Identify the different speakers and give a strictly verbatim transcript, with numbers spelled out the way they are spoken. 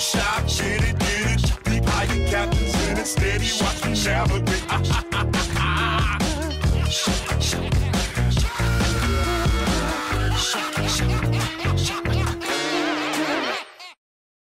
Speaker 1: shop, get it, get it. Peep how your captain's in it, steady.